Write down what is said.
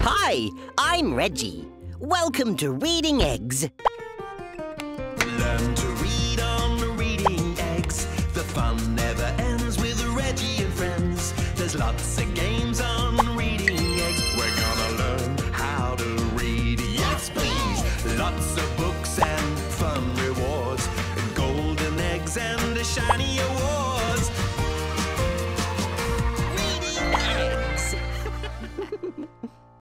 Hi, I'm Reggie. Welcome to Reading Eggs. Learn to read on Reading Eggs. The fun never ends with Reggie and friends. There's lots of games on Reading Eggs. We're gonna learn how to read. Yes, please. Lots of books and fun rewards. Golden eggs and shiny